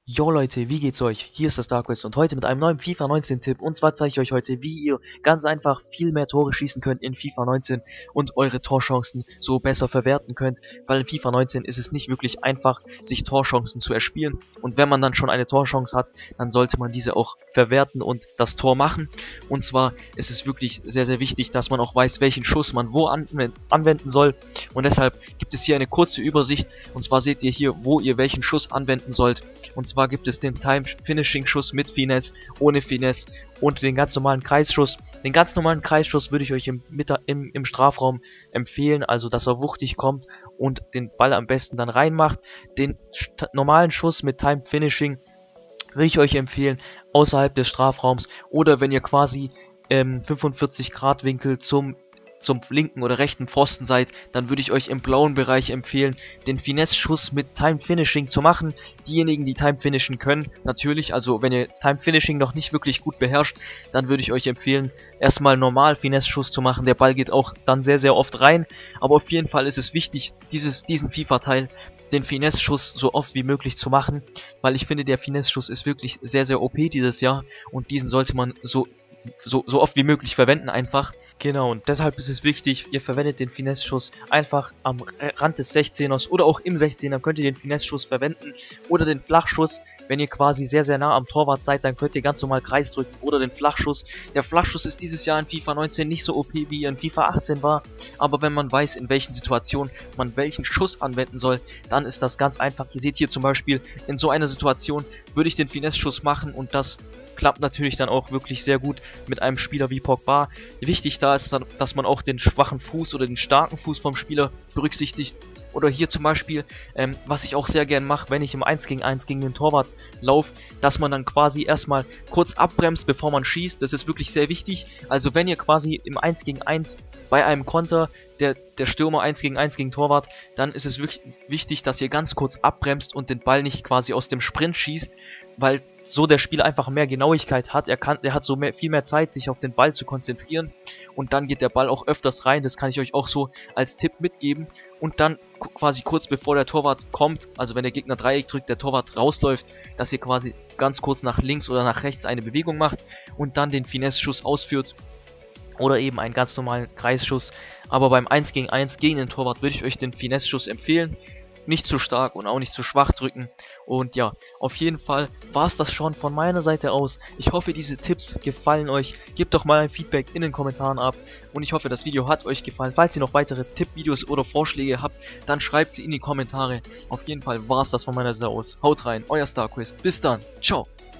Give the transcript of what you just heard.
Jo Leute, wie geht's euch? Hier ist das Darkwest und heute mit einem neuen FIFA 19 Tipp. Und zwar zeige ich euch heute, wie ihr ganz einfach viel mehr Tore schießen könnt in FIFA 19 und eure Torchancen so besser verwerten könnt. Weil in FIFA 19 ist es nicht wirklich einfach, sich Torchancen zu erspielen. Und wenn man dann schon eine Torchance hat, dann sollte man diese auch verwerten und das Tor machen. Und zwar ist es wirklich sehr, sehr wichtig, dass man auch weiß, welchen Schuss man wo anwenden soll. Und deshalb gibt es hier eine kurze Übersicht. Und zwar seht ihr hier, wo ihr welchen Schuss anwenden sollt. Und zwar gibt es den Time-Finishing-Schuss mit Finesse, ohne Finesse und den ganz normalen Kreisschuss. Den ganz normalen Kreisschuss würde ich euch im Strafraum empfehlen, also dass er wuchtig kommt und den Ball am besten dann reinmacht. Den normalen Schuss mit Time-Finishing würde ich euch empfehlen außerhalb des Strafraums oder wenn ihr quasi 45 Grad Winkel zum linken oder rechten Pfosten seid, dann würde ich euch im blauen Bereich empfehlen, den Finesse-Schuss mit Time Finishing zu machen. Diejenigen, die Time Finishen können, natürlich, also wenn ihr Time Finishing noch nicht wirklich gut beherrscht, dann würde ich euch empfehlen, erstmal normal Finesse-Schuss zu machen. Der Ball geht auch dann sehr, sehr oft rein, aber auf jeden Fall ist es wichtig, diesen FIFA-Teil, den Finesse-Schuss so oft wie möglich zu machen, weil ich finde, der Finesse-Schuss ist wirklich sehr, sehr OP dieses Jahr und diesen sollte man so oft wie möglich verwenden einfach. Genau, und deshalb ist es wichtig, ihr verwendet den Finesse-Schuss einfach am Rand des 16ers oder auch im 16er könnt ihr den Finesse-Schuss verwenden oder den Flachschuss, wenn ihr quasi sehr, sehr nah am Torwart seid, dann könnt ihr ganz normal Kreis drücken oder den Flachschuss. Der Flachschuss ist dieses Jahr in FIFA 19 nicht so OP wie in FIFA 18 war, aber wenn man weiß, in welchen Situationen man welchen Schuss anwenden soll, dann ist das ganz einfach. Ihr seht hier zum Beispiel, in so einer Situation würde ich den Finesse-Schuss machen und das klappt natürlich dann auch wirklich sehr gut mit einem Spieler wie Pogba. Wichtig da ist dann, dass man auch den schwachen Fuß oder den starken Fuß vom Spieler berücksichtigt. Oder hier zum Beispiel, was ich auch sehr gern mache, wenn ich im 1 gegen 1 gegen den Torwart laufe, dass man dann quasi erstmal kurz abbremst, bevor man schießt. Das ist wirklich sehr wichtig. Also wenn ihr quasi im 1 gegen 1 bei einem Konter, der Stürmer 1 gegen 1 gegen Torwart, dann ist es wirklich wichtig, dass ihr ganz kurz abbremst und den Ball nicht quasi aus dem Sprint schießt, weil so der Spieler einfach mehr Genauigkeit hat. Er hat so viel mehr Zeit, sich auf den Ball zu konzentrieren und dann geht der Ball auch öfters rein. Das kann ich euch auch so als Tipp mitgeben. Und dann quasi kurz bevor der Torwart kommt, also wenn der Gegner Dreieck drückt, der Torwart rausläuft, dass ihr quasi ganz kurz nach links oder nach rechts eine Bewegung macht und dann den Finesse-Schuss ausführt. Oder eben einen ganz normalen Kreisschuss. Aber beim 1 gegen 1 gegen den Torwart würde ich euch den Finesse-Schuss empfehlen. Nicht zu stark und auch nicht zu schwach drücken. Und ja, auf jeden Fall war es das schon von meiner Seite aus. Ich hoffe, diese Tipps gefallen euch. Gebt doch mal ein Feedback in den Kommentaren ab. Und ich hoffe, das Video hat euch gefallen. Falls ihr noch weitere Tippvideos oder Vorschläge habt, dann schreibt sie in die Kommentare. Auf jeden Fall war es das von meiner Seite aus. Haut rein, euer StarQuest. Bis dann. Ciao.